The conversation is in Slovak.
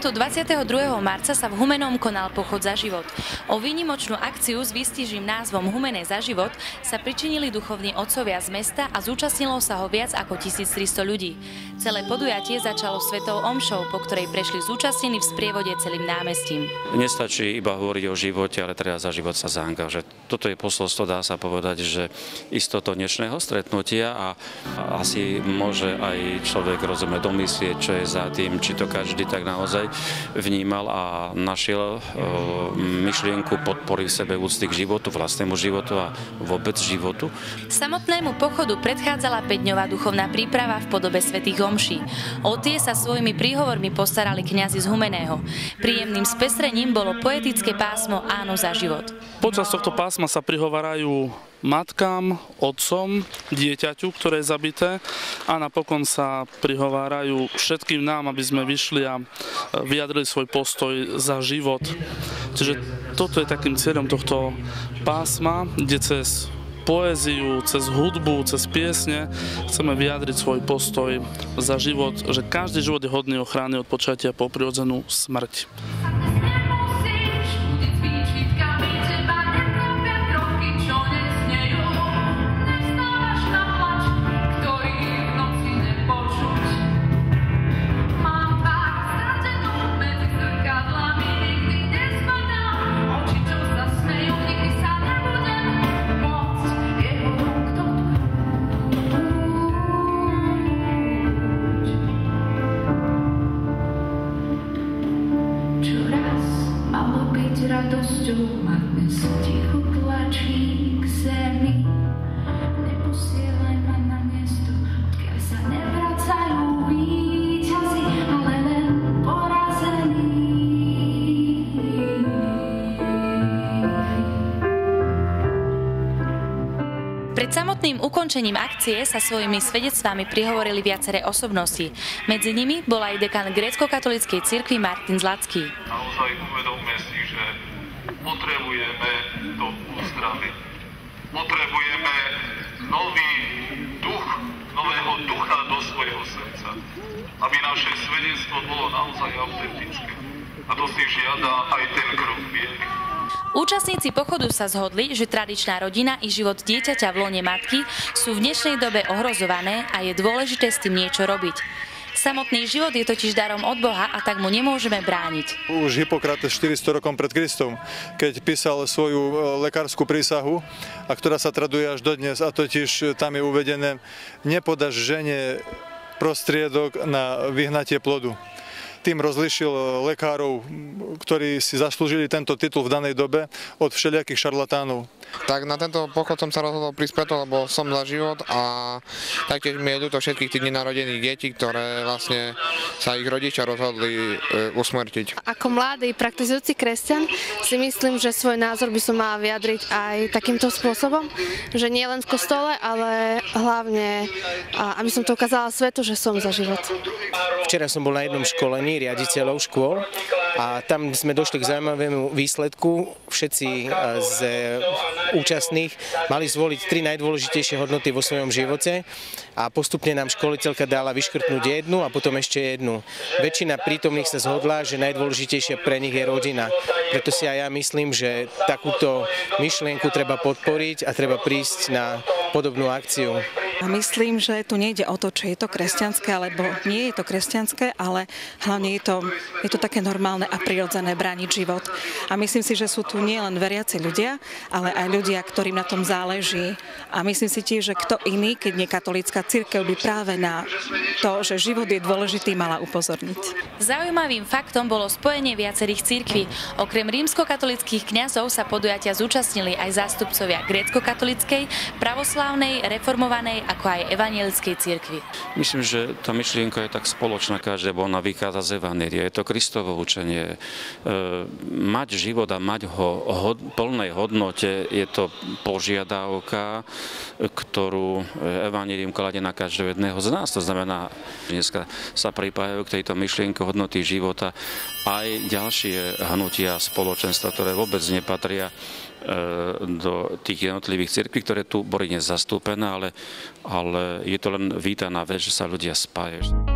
sobotu 22. marca sa v Humennom konal pochod za život. O výnimočnú akciu s výstižným názvom Humenné za život sa pričinili duchovní otcovia z mesta a zúčastnilo sa ho viac ako 1300 ľudí. Celé podujatie začalo svetou omšou, po ktorej prešli zúčastnení v sprievode celým námestím. Nestačí iba hovoriť o živote, ale treba za život sa zaangažovať. Toto je posolstvo, dá sa povedať, že istoto dnešného stretnutia a asi môže aj človek domyslieť, čo je za tým, či to každý tak naozaj vnímal a našiel myšlienku podpory v sebe úcty k životu, vlastnému životu a vôbec životu. Samotnému pochodu predchádzala 5-dňová duchovná príprava v podobe svätých omší. O tie sa svojimi príhovormi postarali kňazi z Humenného. Príjemným spestrením bolo poetické pásmo Áno za život. Počas tohto pásma sa prihovárajú matkám, otcom, dieťaťu, ktoré je zabité, a napokon sa prihovárajú všetkým nám, aby sme vyšli a vyjadrili svoj postoj za život. Čiže toto je takým cieľom tohto pásma, kde cez poéziu, cez hudbu, cez piesne chceme vyjadriť svoj postoj za život, že každý život je hodný ochrany od počatia po prirodzenú smrť. Radosťou ma dnes ticho tlačí k zemi. Neposielaj ma na miesto, odkiaľ sa nevracajú víťazi, ale len porazení. Pred samotným ukončením akcie sa svojimi svedectvami prihovorili viaceré osobnosti. Medzi nimi bol aj dekan grécko-katolíckej cirkvi Martin Zlatský. Naozaj uvedomme si, že potrebujeme to uzdraviť. Potrebujeme nový duch, nového ducha do svojho srdca, aby naše svedectvo bolo naozaj autentické. A to si žiada aj ten krok viery. Účastníci pochodu sa zhodli, že tradičná rodina i život dieťaťa v lone matky sú v dnešnej dobe ohrozované a je dôležité s tým niečo robiť. Samotný život je totiž darom od Boha a tak mu nemôžeme brániť. Už Hipokrates 400 rokov pred Kristom, keď písal svoju lekárskú prísahu, a ktorá sa traduje až dodnes, a totiž tam je uvedené: nepodáš žene prostriedok na vyhnatie plodu. Tým rozlišil lekárov, ktorí si zaslúžili tento titul v danej dobe, od všelijakých šarlatánov. Tak na tento pochod som sa rozhodol prísť preto, lebo som za život a taktiež mi je ľúto všetkých tých nenarodených detí, ktoré vlastne sa ich rodičia rozhodli usmrtiť. Ako mladý praktizujúci kresťan si myslím, že svoj názor by som mala vyjadriť aj takýmto spôsobom, že nie len v kostole, ale hlavne, aby som to ukázala svetu, že som za život. Včera som bol na jednom školení riaditeľov škôl a tam sme došli k zaujímavému výsledku. Všetci z účastných mali zvoliť 3 najdôležitejšie hodnoty vo svojom živote a postupne nám školiteľka dala vyškrtnúť jednu a potom ešte jednu. Väčšina prítomných sa zhodla, že najdôležitejšia pre nich je rodina. Preto si aj ja myslím, že takúto myšlienku treba podporiť a treba prísť na podobnú akciu. Myslím, že tu nejde o to, či je to kresťanské, alebo nie je to kresťanské, ale hlavne je to také normálne a prirodzené brániť život. A myslím si, že sú tu nielen veriaci ľudia, ale aj ľudia, ktorým na tom záleží. A myslím si tiež, že kto iný, keď nie katolícka cirkev, by práve na to, že život je dôležitý, mala upozorniť. Zaujímavým faktom bolo spojenie viacerých cirkví. Okrem rímskokatolíckych kňazov sa podujatia zúčastnili aj zástupcovia grécko-katolíckej, pravoslávnej, reformovanej ako aj evanjelickej cirkvi. Myslím, že tá myšlienka je tak spoločná, každému ona vychádza z evanjelia. Je to Kristovo učenie. Mať život a mať ho v plnej hodnote je to požiadavka, ktorú evanjelium kladie na každého jedného z nás. To znamená, že dneska sa pripájajú k tejto myšlienke hodnoty života aj ďalšie hnutia spoločenstva, ktoré vôbec nepatria do tých jednotlivých cirkví, ktoré tu boli dnes zastúpené, ale je to len vítaná vec, že sa ľudia spájajú.